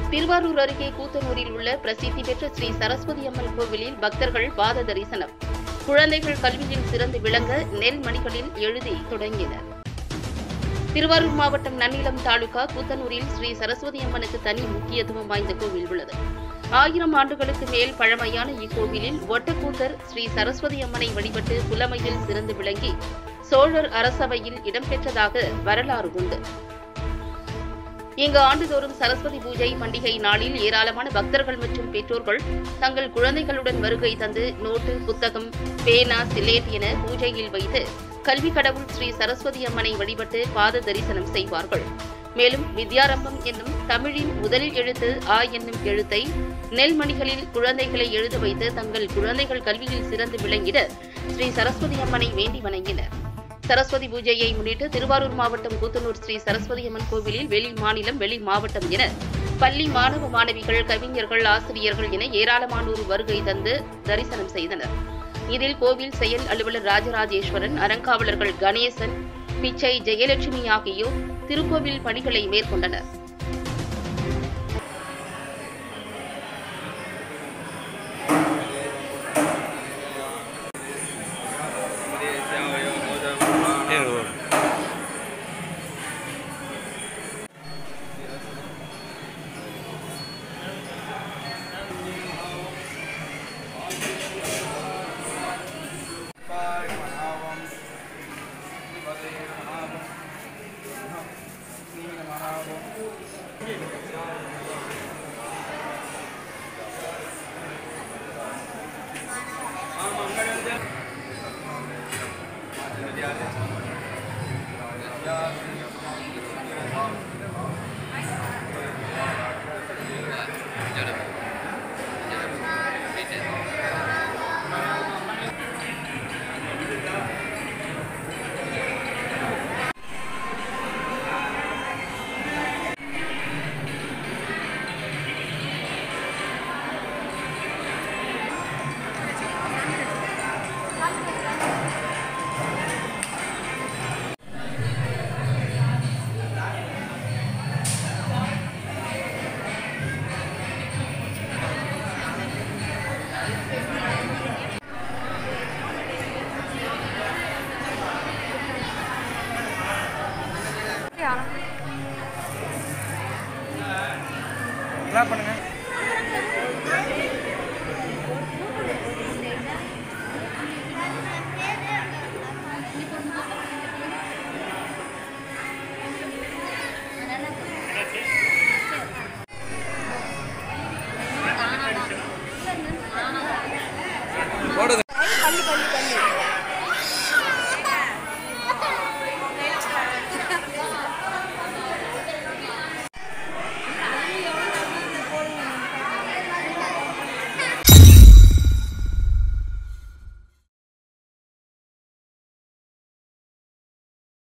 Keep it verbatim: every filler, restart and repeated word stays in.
திருவாரூர் அருகே கூத்தனூரில் உள்ள பிரசித்தி பெற்ற ஸ்ரீ சரஸ்வதி அம்மன் கோவிலில் பக்தர்கள் பாத தரிசனம். குழந்தைகள் கல்வியில் சிறந்து விளங்க நெல் மணிகளில் எழுதி தொடங்கினர். திருவாரூர் மாவட்டம் நன்னிலம் தாலுகா கூத்தனூரில் ஸ்ரீ சரஸ்வதி அம்மனுக்கு தனி முக்கியத்துவம் வாய்ந்த கோவில் உள்ளது. ஆயிரம் ஆண்டுகளுக்கு மேல் பழமையான இக்கோவிலில் ஒட்டக்கூத்தர் ஸ்ரீ சரஸ்வதி அம்மனை வழிபட்டு புலமையில் சிறந்து விளங்கி சோழர் அரசவையில் இடம்பெற்றதாக வரலாறு உண்டு. இங்கு ஆண்டுதோறும் சரஸ்வதி பூஜை பண்டிகை நாளில் ஏராளமான பக்தர்கள் மற்றும் பெற்றோர்கள் தங்கள் குழந்தைகளுடன் வருகை தந்து நோட்டு, புத்தகம், பேனா, சிலேட் என பூஜையில் வைத்து கல்வி கடவுள் ஸ்ரீ சரஸ்வதி அம்மனை வழிபட்டு பாத தரிசனம் செய்வார்கள். மேலும் வித்யாரம்பம் என்னும் தமிழின் முதல் எழுத்து ஆ என்னும் எழுத்தை நெல்மணிகளில் குழந்தைகளை எழுத வைத்து தங்கள் குழந்தைகள் கல்வியில் சிறந்து விளங்கிட ஸ்ரீ சரஸ்வதி அம்மனை வேண்டி வணங்கினர். சரஸ்வதி பூஜையை முன்னிட்டு திருவாரூர் மாவட்டம் கூத்தனூர் ஸ்ரீ சரஸ்வதி அம்மன் கோவிலில் வெளி மாநிலம், வெளி மாவட்டம் என பள்ளி மாணவ மாணவிகள், கவிஞர்கள், ஆசிரியர்கள் என ஏராளமானோர் வருகை தந்து தரிசனம் செய்தனர். இதில் கோவில் செயல் அலுவலர் ராஜராஜேஸ்வரன், அறங்காவலர்கள் கணேசன், பிச்சை, ஜெயலட்சுமி ஆகியோர் திருக்கோவில் பணிகளை மேற்கொண்டனர். பண்ணுங்க.